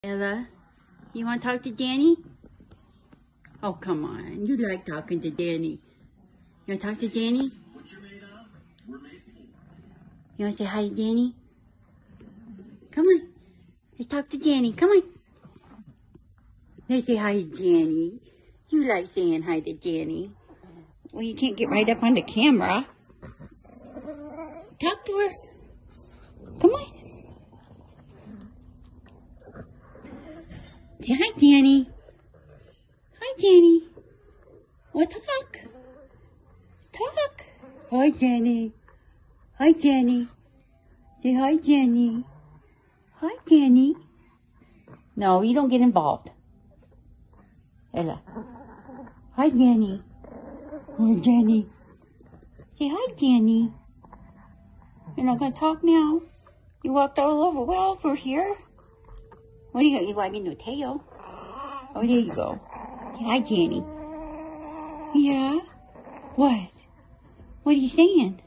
Ella, you want to talk to Danny? Oh, come on. You like talking to Danny. You want to talk to Danny? You want to say hi to Danny? Come on. Let's talk to Danny. Come on. Let's say hi to Danny. You like saying hi to Danny. Well, you can't get right up on the camera. Talk to her. Come on. Say hi, Danny. Hi, Danny. Well, talk. Talk. Hi, Danny. Hi, Danny. Say hi, Danny. Hi, Danny. No, you don't get involved. Ella. Hi, Danny. Hi, Danny. Say hi, Danny. You're not going to talk now? You walked all over here. What do you got? You wagging your tail? Oh, there you go. Say hi, Danny. Yeah? What? What are you saying?